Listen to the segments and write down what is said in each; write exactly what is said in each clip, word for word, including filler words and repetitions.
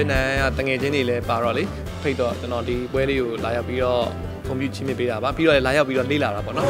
Vietnam တငယ်ချင်းတွေလည်းပါတော့လေဖိတ်တော့ကျွန်တော်ဒီပွဲလေးကိုလာရောက်ပြီးတော့ကွန်ပျူတာချင်းမြပေးတာပါပြီးတော့လည်းလာရောက်ပြီးတော့လေ့လာတာပေါ့နော်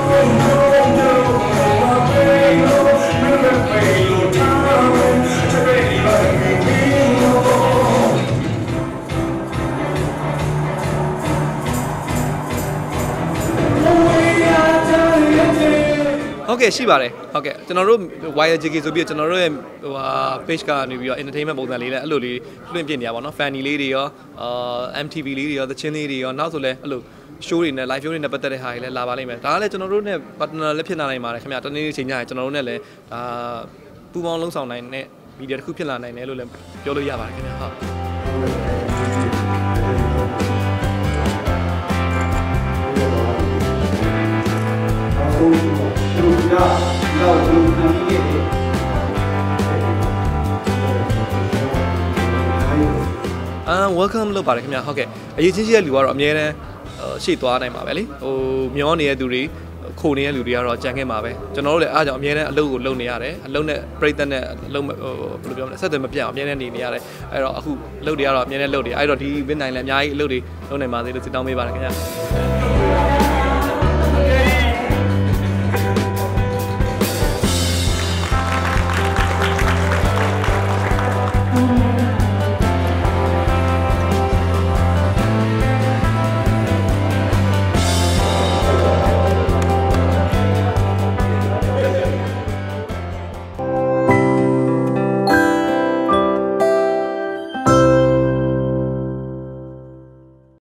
ဟုတ်ကဲ့ရှိပါတယ်ဟုတ်ကဲ့ကျွန်တော်တို့ wire jk ဆိုပြီးကျွန်တော်တို့ရဲ့ဟိုဟာ page ကနေပြီးတော့ entertainment ပုံစံလေးလည်းအဲ့လိုလေးလွှင့်ပြနေရပါတော့ funny လေးတွေရောအာ M T V လေးတွေရောသချင်းလေးတွေရောနောက်ဆိုလည်းအဲ့လို show တွေနဲ့ live show တွေနဲ့ပတ်သက်တဲ့ဟာတွေလည်းလာပါလိမ့်မယ်ဒါကလည်းကျွန်တော်တို့နဲ့ partner လည်းဖြစ်လာနိုင်ပါတယ်ခင်ဗျာတနေ့နေ့ချိန်ညရင်ကျွန်တော်တို့နဲ့လည်းဒါပူပေါင်းလုံးဆောင်နိုင်တဲ့ media တစ်ခုဖြစ်လာနိုင်တယ်လို့လည်းပြောလို့ရပါတယ်ခင်ဗျာဟုတ်အာ welcome လုပ်ပါတယ်ခင်ဗျာဟုတ်ကဲ့အရေးကြီးကြီးတဲ့လူကတော့အများနဲ့ရှေ့သွားနိုင်ပါပဲလေဟိုမျောနေတဲ့သူတွေခိုနေတဲ့လူတွေကတော့ကြံခဲ့မှာပဲကျွန်တော်တို့လည်းအားကြောင့်အများနဲ့အလုပ်ကိုလုပ်နေရတယ်အလုပ်နဲ့ပြိသက်နဲ့အလုပ်ဟိုဘယ်လိုပြောမလဲဆက်သွယ်မပြတ်အောင်အများနဲ့နေနေရတယ်အဲ့တော့အခုအလုပ်တွေကတော့အများနဲ့လုပ်နေအဲ့တော့ဒီ win နိုင်လည်းအများကြီးအလုပ်တွေလုပ်နေပါသေးလို့စစ်တောင်းပေးပါတယ်ခင်ဗျာ